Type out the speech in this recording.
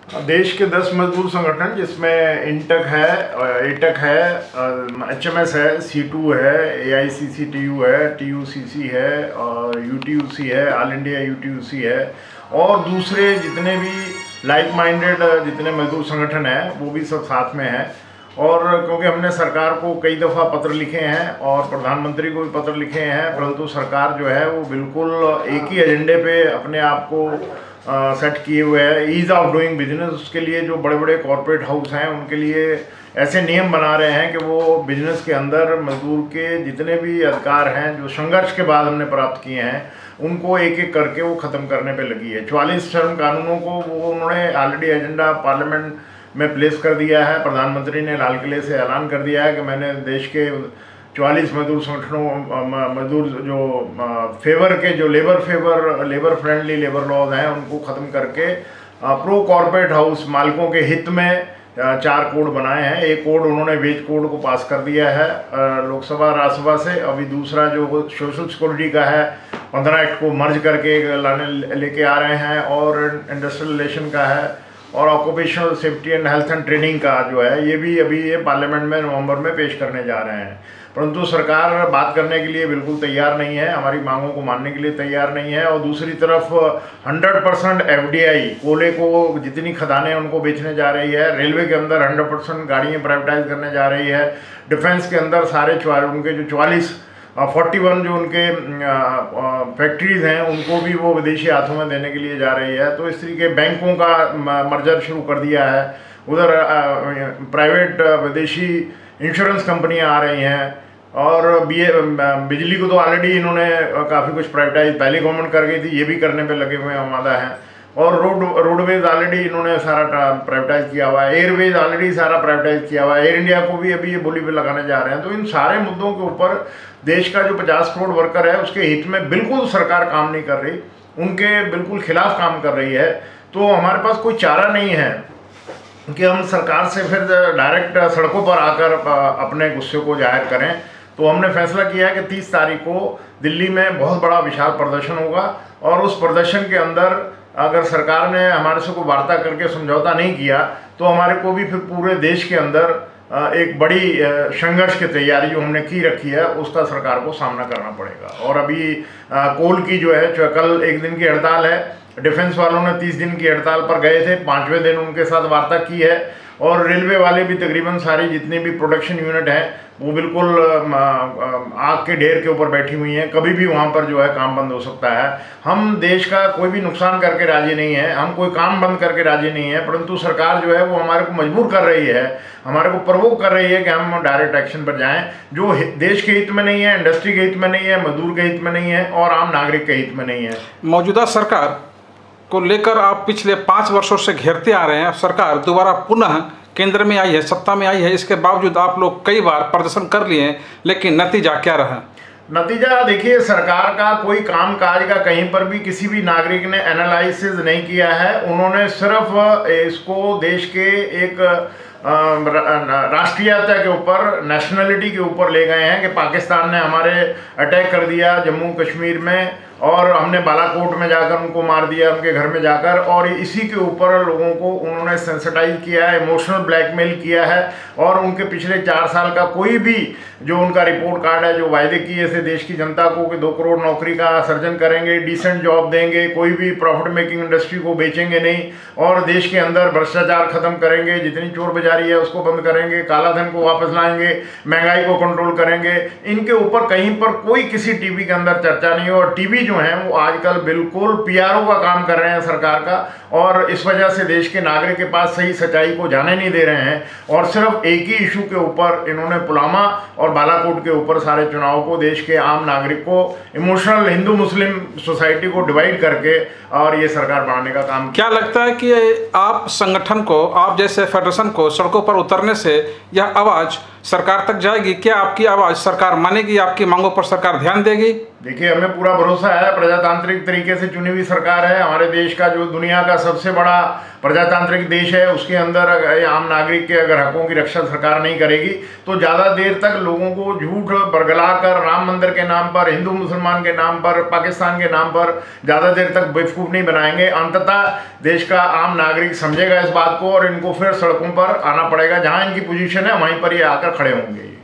देश के 10 मजदूर संगठन जिसमें इंटक है, एटक है, एचएमएस है, C2 है, AICCTU है, TUCC है और UTUC है, ऑल इंडिया UTUC है और दूसरे जितने भी लाइक माइंडेड जितने मजदूर संगठन हैं वो भी सब साथ में हैं। और क्योंकि हमने सरकार को कई दफ़ा पत्र लिखे हैं और प्रधानमंत्री को भी पत्र लिखे हैं, परंतु सरकार जो है वो बिल्कुल एक ही एजेंडे पे अपने आप को सेट किए हुए है, ईज़ ऑफ डूइंग बिजनेस। उसके लिए जो बड़े बड़े कॉरपोरेट हाउस हैं उनके लिए ऐसे नियम बना रहे हैं कि वो बिजनेस के अंदर मजदूर के जितने भी अधिकार हैं जो संघर्ष के बाद हमने प्राप्त किए हैं उनको एक एक करके वो ख़त्म करने पे लगी है। 44 श्रम कानूनों को वो उन्होंने ऑलरेडी एजेंडा पार्लियामेंट में प्लेस कर दिया है। प्रधानमंत्री ने लाल किले से ऐलान कर दिया है कि मैंने देश के 44 मजदूर संगठनों, मजदूर जो फेवर के जो लेबर फ्रेंडली लेबर लॉज हैं उनको ख़त्म करके प्रो कॉर्पोरेट हाउस मालिकों के हित में 4 कोड बनाए हैं। एक कोड उन्होंने वेज कोड को पास कर दिया है लोकसभा राज्यसभा से। अभी दूसरा जो सोशल सिक्योरिटी का है 15 एक्ट को मर्ज करके लेके आ रहे हैं और इंडस्ट्रियल रिलेशन का है और occupational safety and health and training का जो है ये भी अभी ये पार्लियामेंट में नवंबर में पेश करने जा रहे हैं। परंतु सरकार बात करने के लिए बिल्कुल तैयार नहीं है, हमारी मांगों को मानने के लिए तैयार नहीं है। और दूसरी तरफ 100% FDI कोयले को जितनी खदानें उनको बेचने जा रही है, रेलवे के अंदर 100% गाड़ियाँ प्राइवेटाइज करने जा रही है, डिफेंस के अंदर सारे उनके जो 41 जो उनके फैक्ट्रीज़ हैं उनको भी वो विदेशी हाथों में देने के लिए जा रही है। तो इस तरीके बैंकों का मर्जर शुरू कर दिया है, उधर प्राइवेट विदेशी इंश्योरेंस कंपनियां आ रही हैं और बिजली को तो ऑलरेडी इन्होंने काफ़ी कुछ प्राइवेटाइज पहले गवर्नमेंट कर गई थी, ये भी करने पे लगे हुए आमादा हैं। और रोडवेज ऑलरेडी इन्होंने सारा प्राइवेटाइज किया हुआ है, एयरवेज ऑलरेडी सारा प्राइवेटाइज किया हुआ है, एयर इंडिया को भी अभी ये बोली पे लगाने जा रहे हैं। तो इन सारे मुद्दों के ऊपर देश का जो 50 करोड़ वर्कर है उसके हित में बिल्कुल सरकार काम नहीं कर रही, उनके बिल्कुल खिलाफ काम कर रही है। तो हमारे पास कोई चारा नहीं है कि हम सरकार से फिर डायरेक्ट सड़कों पर आकर अपने गुस्से को जाहिर करें। तो हमने फैसला किया है कि 30 तारीख को दिल्ली में बहुत बड़ा विशाल प्रदर्शन होगा और उस प्रदर्शन के अंदर अगर सरकार ने हमारे से कोई वार्ता करके समझौता नहीं किया तो हमारे को भी फिर पूरे देश के अंदर एक बड़ी संघर्ष की तैयारी जो हमने की रखी है उसका सरकार को सामना करना पड़ेगा। और अभी कोल की जो है कल 1 दिन की हड़ताल है, डिफेंस वालों ने 30 दिन की हड़ताल पर गए थे, 5वें दिन उनके साथ वार्ता की है। और रेलवे वाले भी तकरीबन सारी जितनी भी प्रोडक्शन यूनिट हैं वो बिल्कुल आग के ढेर के ऊपर बैठी हुई हैं, कभी भी वहाँ पर जो है काम बंद हो सकता है। हम देश का कोई भी नुकसान करके राजी नहीं है, हम कोई काम बंद करके राजी नहीं है, परंतु सरकार जो है वो हमारे को मजबूर कर रही है, हमारे को प्रवोक कर रही है कि हम डायरेक्ट एक्शन पर जाएं जो देश के हित में नहीं है, इंडस्ट्री के हित में नहीं है, मजदूर के हित में नहीं है और आम नागरिक के हित में नहीं है। मौजूदा सरकार को लेकर आप पिछले 5 वर्षों से घेरते आ रहे हैं। सरकार दोबारा पुनः केंद्र में आई है, सत्ता में आई है, इसके बावजूद आप लोग कई बार प्रदर्शन कर लिए हैं, लेकिन नतीजा क्या रहा? नतीजा देखिए, सरकार का कोई काम काज का कहीं पर भी किसी भी नागरिक ने एनालिसिस नहीं किया है। उन्होंने सिर्फ इसको देश के एक राष्ट्रीयता के ऊपर, नेशनलिटी के ऊपर ले गए हैं कि पाकिस्तान ने हमारे अटैक कर दिया जम्मू कश्मीर में और हमने बालाकोट में जाकर उनको मार दिया, उनके घर में जाकर, और इसी के ऊपर लोगों को उन्होंने सेंसिटाइज किया है, इमोशनल ब्लैकमेल किया है। और उनके पिछले 4 साल का कोई भी जो उनका रिपोर्ट कार्ड है, जो वायदे किए थे देश की जनता को कि 2 करोड़ नौकरी का सर्जन करेंगे, डिसेंट जॉब देंगे, कोई भी प्रॉफिट मेकिंग इंडस्ट्री को बेचेंगे नहीं और देश के अंदर भ्रष्टाचार खत्म करेंगे, जितनी चोर बाजारी है उसको बंद करेंगे, काला धन को वापस लाएंगे, महंगाई को कंट्रोल करेंगे, इनके ऊपर कहीं पर कोई किसी टीवी के अंदर चर्चा नहीं है। और टीवी जो है वो आजकल बिल्कुल PRO का काम कर रहे हैं सरकार का, और इस वजह से देश के नागरिक के पास सही सच्चाई को जाने नहीं दे रहे हैं। और सिर्फ एक ही इशू के ऊपर इन्होंने पुलवामा और बालाकोट के ऊपर सारे चुनाव को, देश के आम नागरिक को, इमोशनल हिंदू मुस्लिम सोसाइटी को डिवाइड करके और ये सरकार बनाने का काम। क्या लगता है कि आप संगठन को, आप जैसे फेडरेशन को सड़कों पर उतरने से यह आवाज़ सरकार तक जाएगी? क्या आपकी आवाज़ सरकार मानेगी? आपकी मांगों पर सरकार ध्यान देगी? देखिए, हमें पूरा भरोसा है, प्रजातांत्रिक तरीके से चुनी हुई सरकार है। हमारे देश का जो दुनिया का सबसे बड़ा प्रजातांत्रिक देश है, उसके अंदर आम नागरिक के अगर हकों की रक्षा सरकार नहीं करेगी तो ज़्यादा देर तक लोगों को झूठ बरगलाकर राम मंदिर के नाम पर, हिंदू मुसलमान के नाम पर, पाकिस्तान के नाम पर ज़्यादा देर तक बेवकूफ़ नहीं बनाएंगे। अंततः देश का आम नागरिक समझेगा इस बात को और इनको फिर सड़कों पर आना पड़ेगा। जहाँ इनकी पोजीशन है वहीं पर ये आकर खड़े होंगे।